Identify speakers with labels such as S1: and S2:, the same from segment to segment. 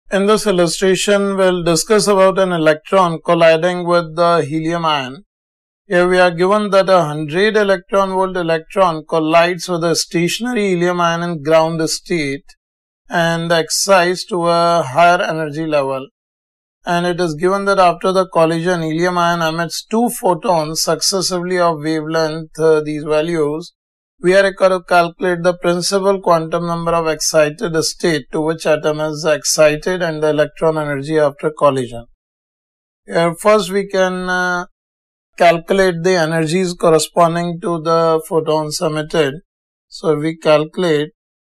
S1: In this illustration, we'll discuss about an electron colliding with the helium ion. Here we are given that a 100 electron volt electron collides with a stationary helium ion in ground state and excites to a higher energy level. And it is given that after the collision, helium ion emits 2 photons successively of wavelength, these values. We are required to calculate the principal quantum number of excited state to which atom is excited and the electron energy after collision. Here first we can calculate the energies corresponding to the photons emitted. So we calculate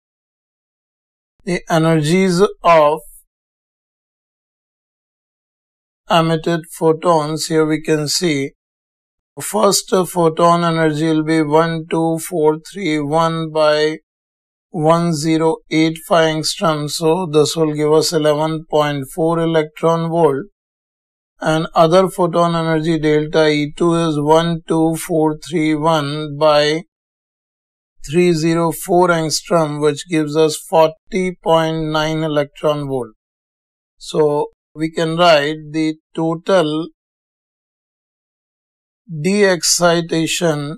S1: the energies of emitted photons. Here we can see first photon energy will be 12431 by 1085 angstrom. So this will give us 11.4 electron volt. And other photon energy delta E2 is 12431 by 304 angstrom, which gives us 40.9 electron volt. So we can write the total de-excitation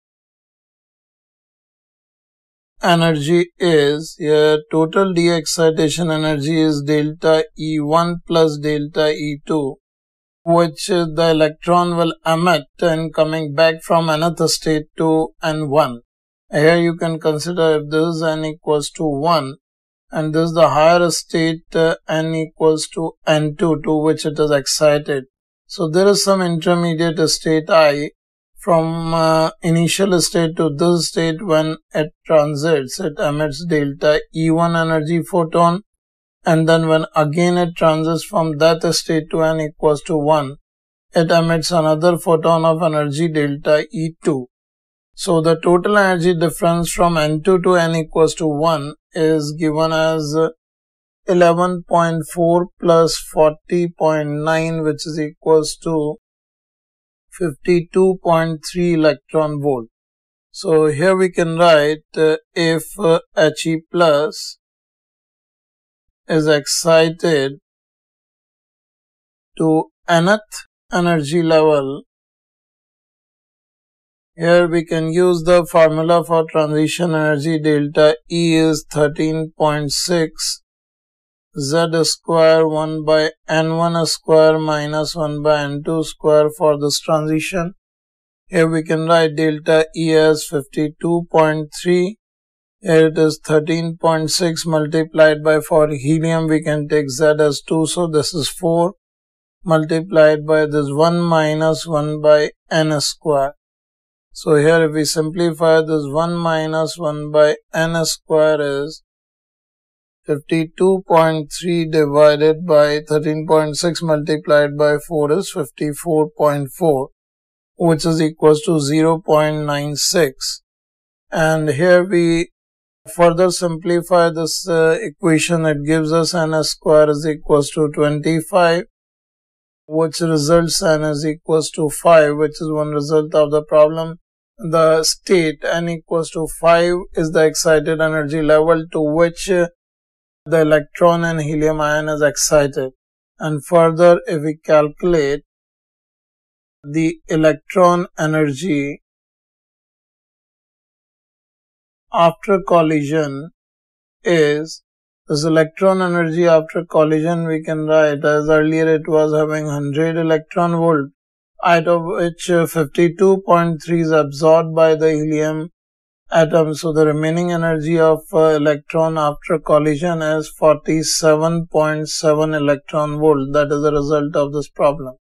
S1: energy is, total de-excitation energy is delta E1 plus delta E2, which the electron will emit and coming back from another state to N1. Here you can consider if this is N equals to 1 and this is the higher state N equals to N2 to which it is excited. So there is some intermediate state I from initial state to this state. When it transits, it emits delta E1 energy photon, and then when again it transits from that state to N equals to 1, it emits another photon of energy delta E2. So the total energy difference from N2 to N equals to 1 is given as 11.4 plus 40.9, which is equals to 52.3 electron volt. So here we can write if He plus is excited to nth energy level, here we can use the formula for transition energy. Delta E is 13.6 Z square 1 by N1 square minus 1 by N2 square for this transition. Here we can write delta E as 52.3. Here it is 13.6 multiplied by, for helium we can take Z as 2, so this is 4 multiplied by this 1 minus 1 by N square. So here if we simplify, this 1 minus 1 by N square is 52.3 divided by 13.6 multiplied by 4 is 54.4, which is equals to 0.96. And here we further simplify this equation. It gives us N square is equals to 25, which results N is equals to 5, which is one result of the problem. The state N equals to 5 is the excited energy level to which the electron and helium ion is excited. And further, if we calculate the electron energy after collision is, this electron energy after collision we can write as earlier it was having 100 electron volt, out of which 52.3 is absorbed by the helium atom. So the remaining energy of electron after collision is 47.7 electron volt. That is the result of this problem.